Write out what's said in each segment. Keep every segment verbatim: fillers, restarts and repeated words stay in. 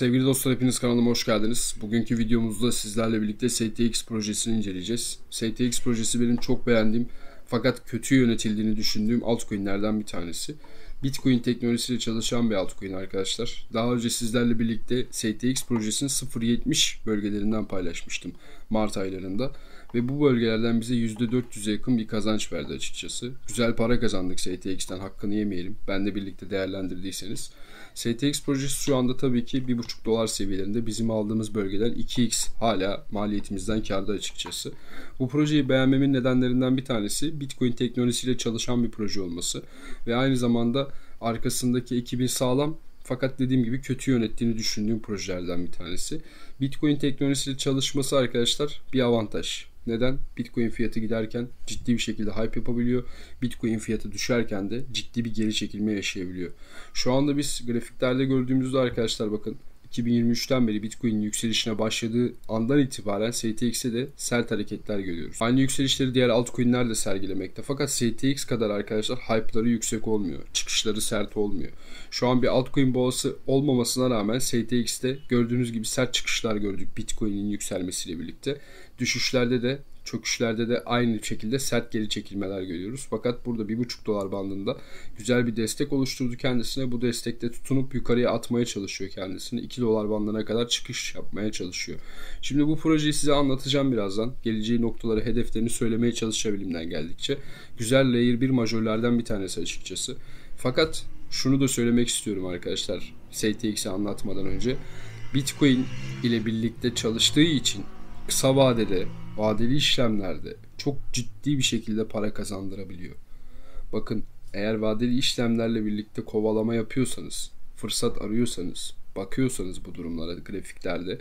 Sevgili dostlar, hepiniz kanalıma hoş geldiniz. Bugünkü videomuzda sizlerle birlikte S T X projesini inceleyeceğiz. S T X projesi benim çok beğendiğim fakat kötü yönetildiğini düşündüğüm altcoin'lerden bir tanesi. Bitcoin teknolojisiyle çalışan bir altcoin arkadaşlar. Daha önce sizlerle birlikte S T X projesinin sıfır nokta yetmiş bölgelerinden paylaşmıştım Mart aylarında. Ve bu bölgelerden bize yüzde dört yüze yakın bir kazanç verdi açıkçası. Güzel para kazandık S T X'ten, hakkını yemeyelim. Ben de birlikte değerlendirdiyseniz. S T X projesi şu anda tabii ki bir buçuk dolar seviyelerinde, bizim aldığımız bölgeden iki x hala maliyetimizden kârda açıkçası. Bu projeyi beğenmemin nedenlerinden bir tanesi Bitcoin teknolojisiyle çalışan bir proje olması. Ve aynı zamanda arkasındaki ekibin sağlam fakat dediğim gibi kötü yönettiğini düşündüğüm projelerden bir tanesi. Bitcoin teknolojisiyle çalışması arkadaşlar bir avantaj. Neden? Bitcoin fiyatı giderken ciddi bir şekilde hype yapabiliyor. Bitcoin fiyatı düşerken de ciddi bir geri çekilme yaşayabiliyor. Şu anda biz grafiklerde gördüğümüzde arkadaşlar bakın, iki bin yirmi üçten beri Bitcoin'in yükselişine başladığı andan itibaren S T X'e de sert hareketler görüyoruz. Aynı yükselişleri diğer altcoin'ler de sergilemekte. Fakat S T X kadar arkadaşlar hype'ları yüksek olmuyor. Çıkışları sert olmuyor. Şu an bir altcoin boğası olmamasına rağmen S T X'te gördüğünüz gibi sert çıkışlar gördük Bitcoin'in yükselmesiyle birlikte. Düşüşlerde de çöküşlerde de aynı şekilde sert geri çekilmeler görüyoruz. Fakat burada bir buçuk dolar bandında güzel bir destek oluşturdu kendisine. Bu destekte tutunup yukarıya atmaya çalışıyor kendisini. iki dolar bandına kadar çıkış yapmaya çalışıyor. Şimdi bu projeyi size anlatacağım birazdan. Geleceği noktaları, hedeflerini söylemeye çalışacağım elimden geldikçe. Güzel layer bir majörlerden bir tanesi açıkçası. Fakat şunu da söylemek istiyorum arkadaşlar, S T X'i anlatmadan önce. Bitcoin ile birlikte çalıştığı için kısa vadede, vadeli işlemlerde çok ciddi bir şekilde para kazandırabiliyor. Bakın, eğer vadeli işlemlerle birlikte kovalama yapıyorsanız, fırsat arıyorsanız, bakıyorsanız bu durumlara grafiklerde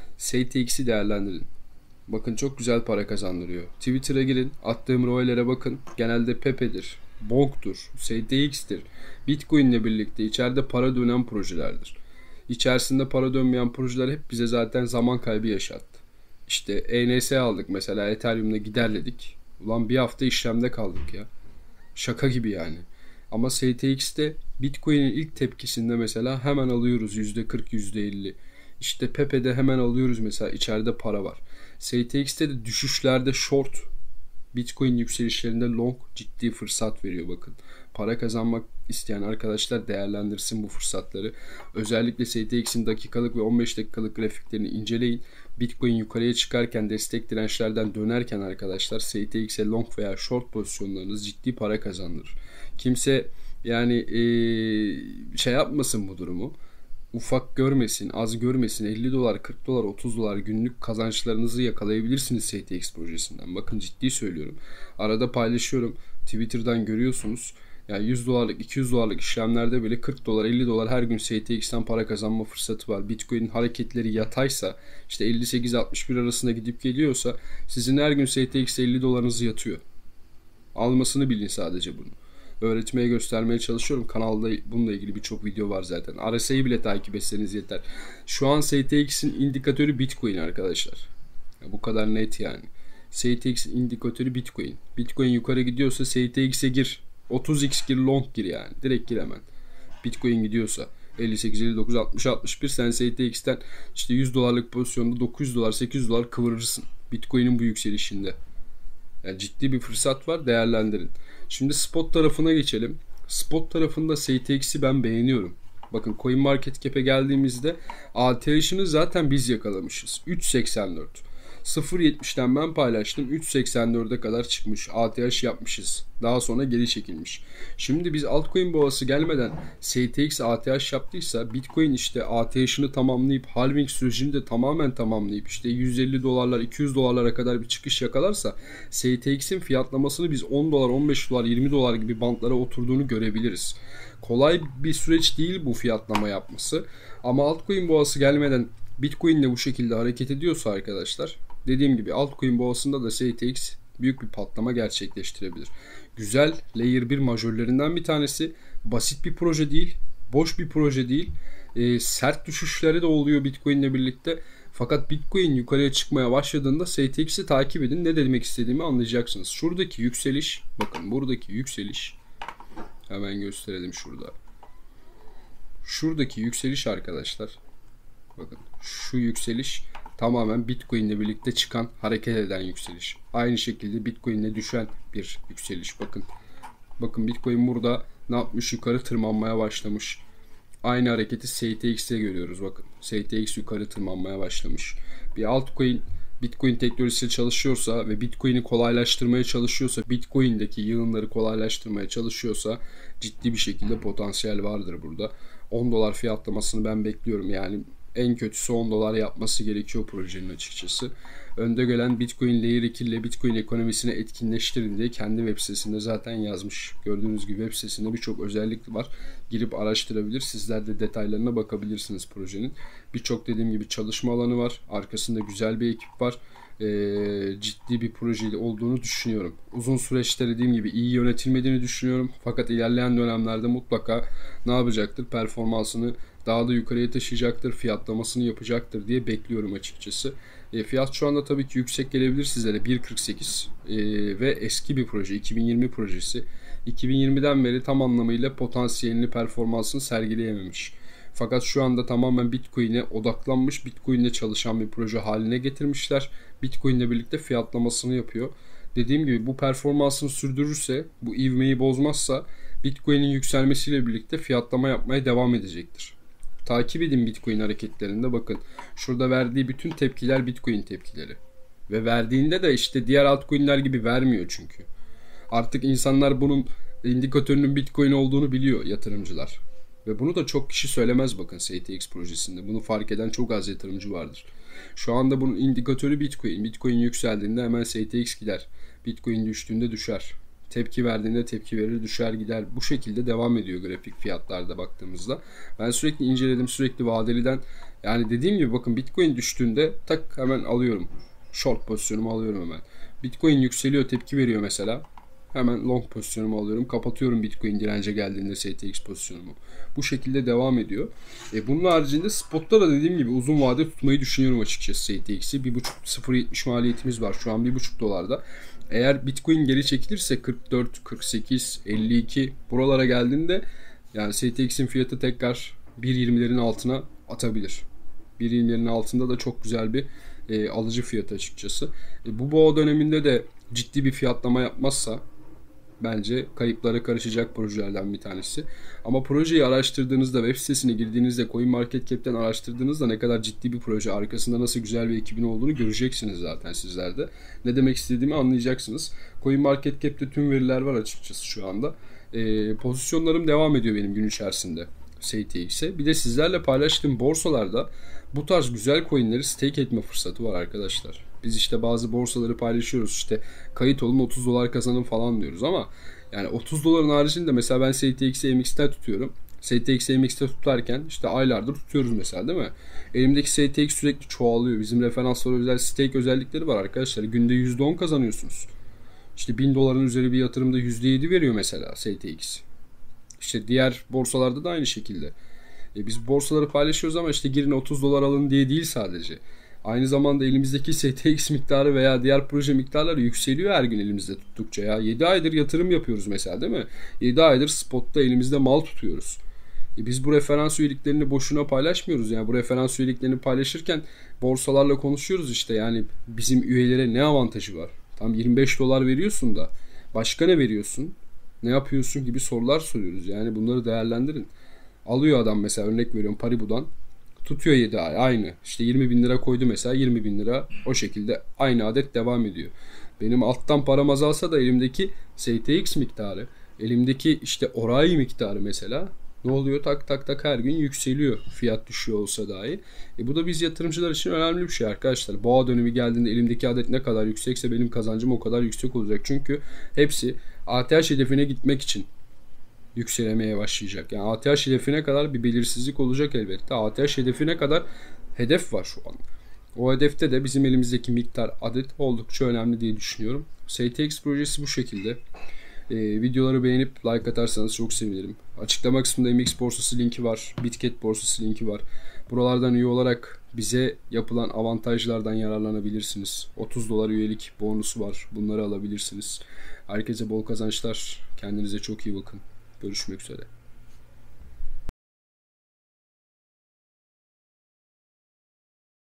S T X'i değerlendirin. Bakın, çok güzel para kazandırıyor. Twitter'a girin, attığım R O I'lere bakın. Genelde Pepe'dir, Bonk'tur, S T X'tir. Bitcoin ile birlikte içeride para dönen projelerdir. İçerisinde para dönmeyen projeler hep bize zaten zaman kaybı yaşattı. İşte E N S aldık mesela, Ethereum'da giderledik. Ulan bir hafta işlemde kaldık ya. Şaka gibi yani. Ama S T X'te Bitcoin'in ilk tepkisinde mesela hemen alıyoruz yüzde kırk yüzde elli. İşte Pepe'de hemen alıyoruz mesela, içeride para var. S T X'te de düşüşlerde short, Bitcoin yükselişlerinde long ciddi fırsat veriyor bakın. Para kazanmak isteyen arkadaşlar değerlendirsin bu fırsatları. Özellikle S T X'in dakikalık ve on beş dakikalık grafiklerini inceleyin. Bitcoin yukarıya çıkarken, destek dirençlerden dönerken arkadaşlar S T X'e long veya short pozisyonlarınız ciddi para kazandırır. Kimse yani ee, şey yapmasın bu durumu. Ufak görmesin, az görmesin. elli dolar, kırk dolar, otuz dolar günlük kazançlarınızı yakalayabilirsiniz S T X projesinden. Bakın, ciddi söylüyorum. Arada paylaşıyorum. Twitter'dan görüyorsunuz. Yani yüz dolarlık, iki yüz dolarlık işlemlerde bile kırk dolar, elli dolar her gün S T X'ten para kazanma fırsatı var. Bitcoin'in hareketleri yataysa, işte elli sekiz altmış bir arasında gidip geliyorsa, sizin her gün S T X'e elli dolarınız yatıyor. Almasını bilin sadece bunu. Öğretmeye, göstermeye çalışıyorum. Kanalda bununla ilgili birçok video var zaten. R S I'yi bile takip etseniz yeter. Şu an S T X'in indikatörü Bitcoin arkadaşlar. Ya bu kadar net yani. S T X'in indikatörü Bitcoin. Bitcoin yukarı gidiyorsa S T X'e gir. otuz x gir, long gir yani. Direkt gir hemen. Bitcoin gidiyorsa elli sekiz, elli dokuz, altmış, altmış bir, sen S T X'ten işte yüz dolarlık pozisyonda dokuz yüz dolar, sekiz yüz dolar kıvırırsın. Bitcoin'in bu yükselişinde. Yani ciddi bir fırsat var, değerlendirin. Şimdi spot tarafına geçelim. Spot tarafında S T X'i ben beğeniyorum. Bakın, CoinMarketCap'e geldiğimizde A T H'ını zaten biz yakalamışız. üç seksen dört. sıfır nokta yetmişten ben paylaştım. üç seksen dörde kadar çıkmış. A T H yapmışız. Daha sonra geri çekilmiş. Şimdi biz altcoin boğası gelmeden S T X A T H yaptıysa, Bitcoin işte A T H'ını tamamlayıp halving sürecini de tamamen tamamlayıp işte yüz elli dolarlar, iki yüz dolarlara kadar bir çıkış yakalarsa, S T X'in fiyatlamasını biz on dolar, on beş dolar, yirmi dolar gibi bantlara oturduğunu görebiliriz. Kolay bir süreç değil bu fiyatlama yapması. Ama altcoin boğası gelmeden Bitcoin de bu şekilde hareket ediyorsa arkadaşlar, dediğim gibi altcoin boğasında da S T X büyük bir patlama gerçekleştirebilir. Güzel layer bir majörlerinden bir tanesi. Basit bir proje değil, boş bir proje değil. E, sert düşüşleri de oluyor Bitcoin ile birlikte. Fakat Bitcoin yukarıya çıkmaya başladığında S T X'i takip edin. Ne demek istediğimi anlayacaksınız. Şuradaki yükseliş, bakın buradaki yükseliş, hemen gösterelim şurada. Şuradaki yükseliş arkadaşlar, Bakın şu yükseliş tamamen Bitcoin ile birlikte çıkan, hareket eden yükseliş. Aynı şekilde Bitcoin ile düşen bir yükseliş. Bakın. Bakın Bitcoin burada ne yapmış? Yukarı tırmanmaya başlamış. Aynı hareketi S T X'te görüyoruz. Bakın S T X yukarı tırmanmaya başlamış. Bir altcoin Bitcoin teknolojisi çalışıyorsa ve Bitcoin'i kolaylaştırmaya çalışıyorsa, Bitcoin'deki yığınları kolaylaştırmaya çalışıyorsa ciddi bir şekilde potansiyel vardır burada. on dolar fiyatlamasını ben bekliyorum. Yani en kötüsü on dolar yapması gerekiyor projenin açıkçası. Önde gelen Bitcoin Layer iki ile Bitcoin ekonomisini etkinleştirin diye kendi web sitesinde zaten yazmış. Gördüğünüz gibi web sitesinde birçok özellik var. Girip araştırabilir. Sizler de detaylarına bakabilirsiniz projenin. Birçok dediğim gibi çalışma alanı var. Arkasında güzel bir ekip var. Ee, ciddi bir projeli olduğunu düşünüyorum. Uzun süreçte dediğim gibi iyi yönetilmediğini düşünüyorum. Fakat ilerleyen dönemlerde mutlaka ne yapacaktır? Performansını daha da yukarıya taşıyacaktır, fiyatlamasını yapacaktır diye bekliyorum açıkçası. E, fiyat şu anda tabii ki yüksek gelebilir sizlere, bir kırk sekiz e, ve eski bir proje, iki bin yirmi projesi. iki bin yirmiden beri tam anlamıyla potansiyelini, performansını sergileyememiş. Fakat şu anda tamamen Bitcoin'e odaklanmış, Bitcoin'le çalışan bir proje haline getirmişler. Bitcoin'le birlikte fiyatlamasını yapıyor. Dediğim gibi bu performansını sürdürürse, bu ivmeyi bozmazsa Bitcoin'in yükselmesiyle birlikte fiyatlama yapmaya devam edecektir. Takip edin Bitcoin hareketlerinde, bakın. Şurada verdiği bütün tepkiler Bitcoin tepkileri. Ve verdiğinde de işte diğer altcoin'ler gibi vermiyor çünkü. Artık insanlar bunun indikatörünün Bitcoin olduğunu biliyor, yatırımcılar. Ve bunu da çok kişi söylemez bakın S T X projesinde. Bunu fark eden çok az yatırımcı vardır. Şu anda bunun indikatörü Bitcoin. Bitcoin yükseldiğinde hemen S T X gider. Bitcoin düştüğünde düşer. Tepki verdiğinde tepki verir, düşer gider. Bu şekilde devam ediyor grafik fiyatlarda baktığımızda. Ben sürekli inceledim, sürekli vadeliden. Yani dediğim gibi bakın Bitcoin düştüğünde tak hemen alıyorum. Short pozisyonumu alıyorum hemen. Bitcoin yükseliyor, tepki veriyor mesela. Hemen long pozisyonumu alıyorum. Kapatıyorum Bitcoin dirence geldiğinde S T X pozisyonumu. Bu şekilde devam ediyor. E bunun haricinde spotta da dediğim gibi uzun vade tutmayı düşünüyorum açıkçası S T X'i. bir buçuk sıfır yetmiş maliyetimiz var. Şu an bir buçuk dolarda. Eğer Bitcoin geri çekilirse kırk dört, kırk sekiz, elli iki buralara geldiğinde yani S T X'in fiyatı tekrar bir yirmilerin altına atabilir. bir yirmilerin altında da çok güzel bir e, alıcı fiyatı açıkçası. E, bu boğa döneminde de ciddi bir fiyatlama yapmazsa bence kayıplara karışacak projelerden bir tanesi. Ama projeyi araştırdığınızda, web sitesine girdiğinizde, CoinMarketCap'ten araştırdığınızda ne kadar ciddi bir proje, arkasında nasıl güzel bir ekibin olduğunu göreceksiniz zaten sizler de. Ne demek istediğimi anlayacaksınız. CoinMarketCap'te tüm veriler var açıkçası şu anda. E, pozisyonlarım devam ediyor benim gün içerisinde S T X'e. Bir de sizlerle paylaştığım borsalarda bu tarz güzel coinleri stake etme fırsatı var arkadaşlar. Biz işte bazı borsaları paylaşıyoruz, işte kayıt olun otuz dolar kazanın falan diyoruz ama yani otuz doların haricinde mesela ben S T X'i M X'te tutuyorum. S T X'i M X'te tutarken işte aylardır tutuyoruz mesela, değil mi? Elimdeki S T X sürekli çoğalıyor. Bizim referanslara özel stake özellikleri var arkadaşlar. Günde yüzde on kazanıyorsunuz. İşte bin doların üzeri bir yatırımda yüzde yedi veriyor mesela S T X. İşte diğer borsalarda da aynı şekilde. E biz borsaları paylaşıyoruz ama işte girin otuz dolar alın diye değil sadece. Aynı zamanda elimizdeki S T X miktarı veya diğer proje miktarları yükseliyor her gün elimizde tuttukça ya. yedi aydır yatırım yapıyoruz mesela, değil mi? yedi aydır spotta elimizde mal tutuyoruz. E biz bu referans üyeliklerini boşuna paylaşmıyoruz. Yani bu referans üyeliklerini paylaşırken borsalarla konuşuyoruz işte, yani bizim üyelere ne avantajı var? Tam yirmi beş dolar veriyorsun da başka ne veriyorsun? Ne yapıyorsun gibi sorular soruyoruz. Yani bunları değerlendirin. Alıyor adam mesela, örnek veriyorum Paribu'dan. Tutuyor yedi ay aynı. İşte yirmi bin lira koydu mesela, yirmi bin lira o şekilde aynı adet devam ediyor. Benim alttan param azalsa da elimdeki S T X miktarı, elimdeki işte Orai miktarı mesela ne oluyor? Tak tak tak her gün yükseliyor. Fiyat düşüyor olsa dahi. E bu da biz yatırımcılar için önemli bir şey arkadaşlar. Boğa dönemi geldiğinde elimdeki adet ne kadar yüksekse benim kazancım o kadar yüksek olacak. Çünkü hepsi A T H hedefine gitmek için yükselemeye başlayacak. Yani A T H hedefine kadar bir belirsizlik olacak elbette. A T H hedefine kadar hedef var şu an. O hedefte de bizim elimizdeki miktar adet oldukça önemli diye düşünüyorum. S T X projesi bu şekilde. Ee, videoları beğenip like atarsanız çok sevinirim. Açıklama kısmında M X borsası linki var. Bitget borsası linki var. Buralardan üye olarak bize yapılan avantajlardan yararlanabilirsiniz. otuz dolar üyelik bonusu var. Bunları alabilirsiniz. Herkese bol kazançlar. Kendinize çok iyi bakın. Görüşmek üzere.